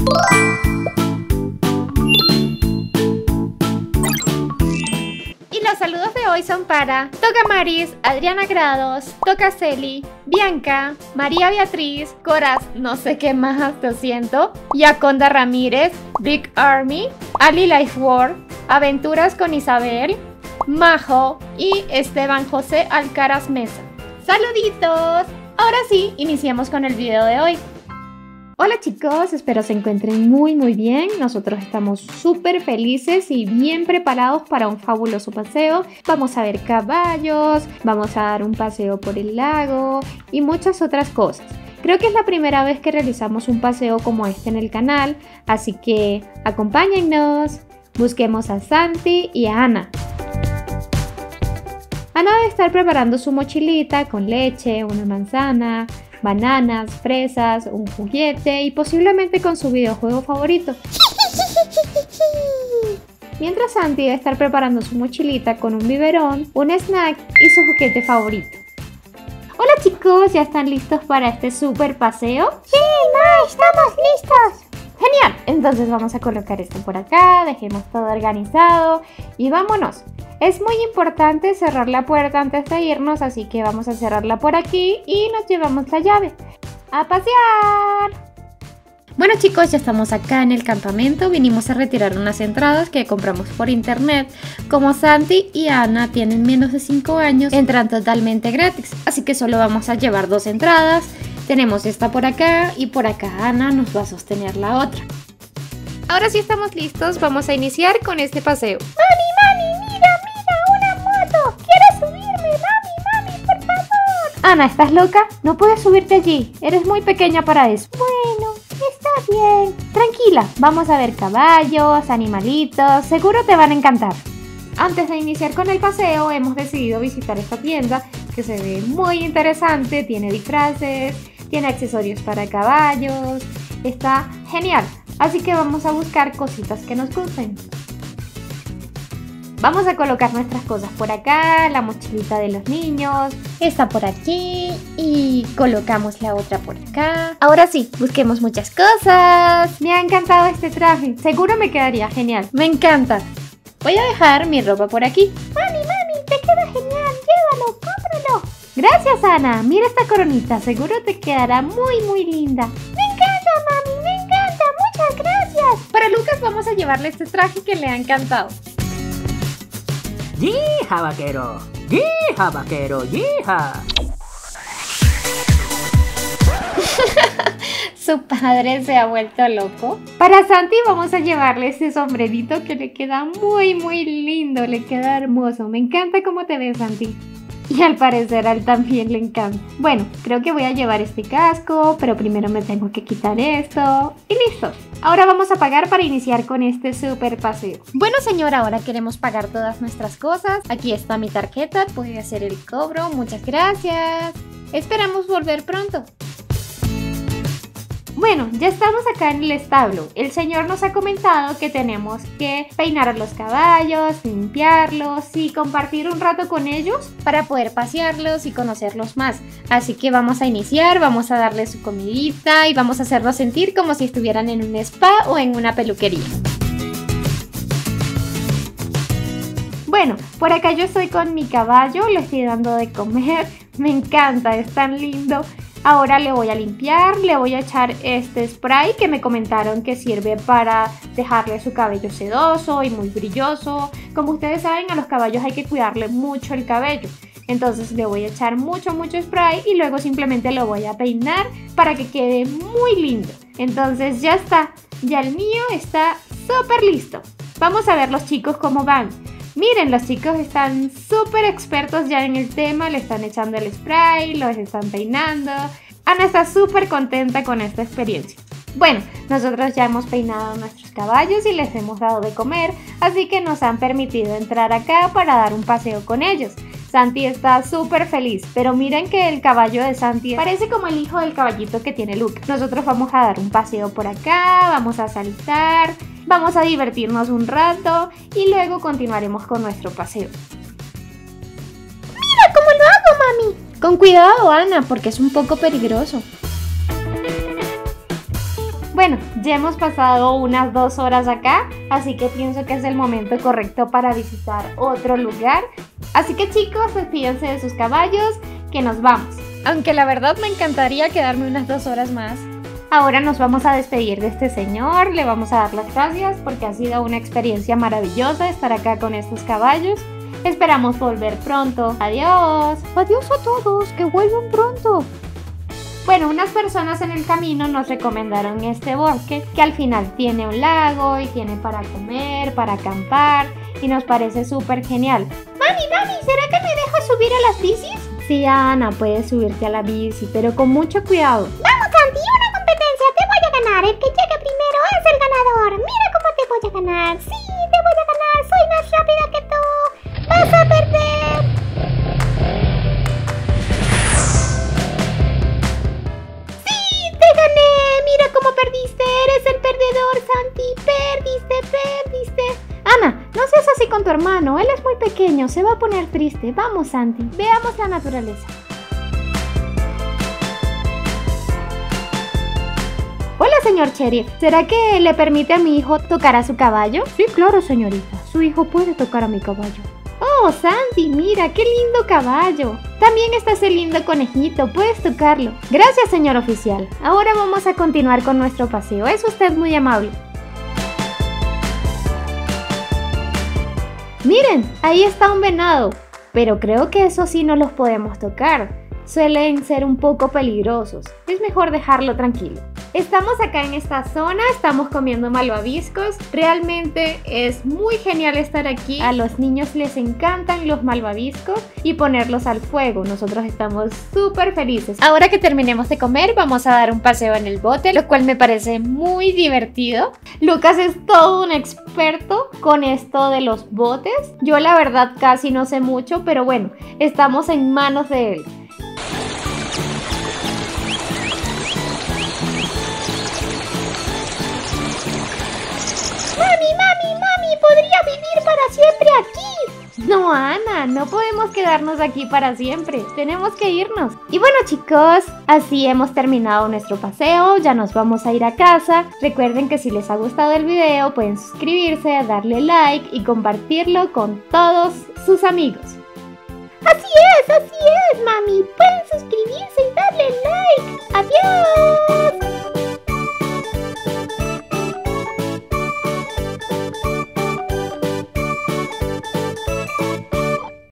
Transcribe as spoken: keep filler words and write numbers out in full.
Y los saludos de hoy son para Toca Maris, Adriana Grados, Toca Celi, Bianca, María Beatriz, Coraz, no sé qué más, lo siento, Yaconda Ramírez, Big Army, Ali Life World, Aventuras con Isabel, Majo y Esteban José Alcaraz Mesa. ¡Saluditos! Ahora sí, iniciemos con el video de hoy. Hola chicos, espero se encuentren muy muy bien. Nosotros estamos súper felices y bien preparados para un fabuloso paseo. Vamos a ver caballos, vamos a dar un paseo por el lago y muchas otras cosas. Creo que es la primera vez que realizamos un paseo como este en el canal, así que acompáñennos. Busquemos a Santi y a Ana. Ana debe estar preparando su mochilita con leche, una manzana, bananas, fresas, un juguete y posiblemente con su videojuego favorito. Mientras Santi debe estar preparando su mochilita con un biberón, un snack y su juguete favorito. Hola chicos, ¿ya están listos para este super paseo? ¡Sí, ma! ¡Estamos listos! ¡Genial! Entonces vamos a colocar esto por acá, dejemos todo organizado y vámonos. Es muy importante cerrar la puerta antes de irnos, así que vamos a cerrarla por aquí y nos llevamos la llave. ¡A pasear! Bueno chicos, ya estamos acá en el campamento, vinimos a retirar unas entradas que compramos por internet. Como Santi y Ana tienen menos de cinco años, entran totalmente gratis, así que solo vamos a llevar dos entradas. Tenemos esta por acá y por acá Ana nos va a sostener la otra. Ahora sí estamos listos, vamos a iniciar con este paseo. ¡Mami, mami! ¡Mira, mira! ¡Una moto! ¡Quiero subirme! ¡Mami, mami! ¡Por favor! Ana, ¿estás loca? No puedes subirte allí, eres muy pequeña para eso. Bueno, está bien. Tranquila, vamos a ver caballos, animalitos, seguro te van a encantar. Antes de iniciar con el paseo hemos decidido visitar esta tienda que se ve muy interesante, tiene disfraces, tiene accesorios para caballos, está genial, así que vamos a buscar cositas que nos gusten. Vamos a colocar nuestras cosas por acá, la mochilita de los niños, esta por aquí y colocamos la otra por acá. Ahora sí, busquemos muchas cosas. Me ha encantado este traje, seguro me quedaría genial, me encanta. Voy a dejar mi ropa por aquí. Mami, mami, te queda genial, llévalo, cómpralo. Gracias Ana, mira esta coronita, seguro te quedará muy muy linda. Me encanta mami, me encanta, muchas gracias. Para Lucas vamos a llevarle este traje que le ha encantado. ¡Yija, vaquero! ¡Yija, vaquero! ¡Yija! Su padre se ha vuelto loco. Para Santi vamos a llevarle este sombrerito que le queda muy muy lindo, le queda hermoso. Me encanta cómo te ves, Santi. Y al parecer a él también le encanta. Bueno, creo que voy a llevar este casco, pero primero me tengo que quitar esto. Y listo. Ahora vamos a pagar para iniciar con este super paseo. Bueno señora, ahora queremos pagar todas nuestras cosas. Aquí está mi tarjeta, puede hacer el cobro. Muchas gracias. Esperamos volver pronto. Bueno, ya estamos acá en el establo. El señor nos ha comentado que tenemos que peinar a los caballos, limpiarlos y compartir un rato con ellos para poder pasearlos y conocerlos más. Así que vamos a iniciar, vamos a darles su comidita y vamos a hacerlos sentir como si estuvieran en un spa o en una peluquería. Bueno, por acá yo estoy con mi caballo, le estoy dando de comer. Me encanta, es tan lindo. Ahora le voy a limpiar, le voy a echar este spray que me comentaron que sirve para dejarle su cabello sedoso y muy brilloso. Como ustedes saben, a los caballos hay que cuidarle mucho el cabello. Entonces le voy a echar mucho, mucho spray y luego simplemente lo voy a peinar para que quede muy lindo. Entonces ya está, ya el mío está súper listo. Vamos a ver los chicos cómo van. Miren, los chicos están súper expertos ya en el tema, le están echando el spray, los están peinando. Ana está súper contenta con esta experiencia. Bueno, nosotros ya hemos peinado a nuestros caballos y les hemos dado de comer, así que nos han permitido entrar acá para dar un paseo con ellos. Santi está súper feliz, pero miren que el caballo de Santi parece como el hijo del caballito que tiene Luke. Nosotros vamos a dar un paseo por acá, vamos a saltar, vamos a divertirnos un rato y luego continuaremos con nuestro paseo. ¡Mira cómo lo hago, mami! Con cuidado, Ana, porque es un poco peligroso. Bueno, ya hemos pasado unas dos horas acá, así que pienso que es el momento correcto para visitar otro lugar. Así que chicos, despídense de sus caballos, que nos vamos. Aunque la verdad me encantaría quedarme unas dos horas más. Ahora nos vamos a despedir de este señor, le vamos a dar las gracias porque ha sido una experiencia maravillosa estar acá con estos caballos. Esperamos volver pronto. Adiós. Adiós a todos, que vuelvan pronto. Bueno, unas personas en el camino nos recomendaron este bosque que al final tiene un lago y tiene para comer, para acampar y nos parece súper genial. Mami, mami, ¿será que me dejas subir a las bicis? Sí, Ana, puedes subirte a la bici, pero con mucho cuidado. Vamos, Santi, una competencia, te voy a ganar. El que llegue primero es el ganador. Mira cómo te voy a ganar. Sí, te voy a ganar, soy más rápida que tú. Vas a perder. Mira cómo perdiste, eres el perdedor, Santi, perdiste, perdiste. Ana, no seas así con tu hermano, él es muy pequeño, se va a poner triste. Vamos, Santi, veamos la naturaleza. Hola, señor sheriff, ¿será que le permite a mi hijo tocar a su caballo? Sí, claro, señorita, su hijo puede tocar a mi caballo. Oh, Santi, mira, qué lindo caballo. También está ese lindo conejito, puedes tocarlo. Gracias, señor oficial. Ahora vamos a continuar con nuestro paseo, es usted muy amable. Miren, ahí está un venado, pero creo que eso sí no los podemos tocar. Suelen ser un poco peligrosos, es mejor dejarlo tranquilo. Estamos acá en esta zona, estamos comiendo malvaviscos. Realmente es muy genial estar aquí. A los niños les encantan los malvaviscos y ponerlos al fuego. Nosotros estamos súper felices. Ahora que terminemos de comer, vamos a dar un paseo en el bote, lo cual me parece muy divertido. Lucas es todo un experto con esto de los botes. Yo la verdad casi no sé mucho, pero bueno, estamos en manos de él. Mami, mami, mami, podría vivir para siempre aquí. No, Ana, no podemos quedarnos aquí para siempre. Tenemos que irnos. Y bueno, chicos, así hemos terminado nuestro paseo. Ya nos vamos a ir a casa. Recuerden que si les ha gustado el video, pueden suscribirse, darle like y compartirlo con todos sus amigos. Así es, así es, mami. Pueden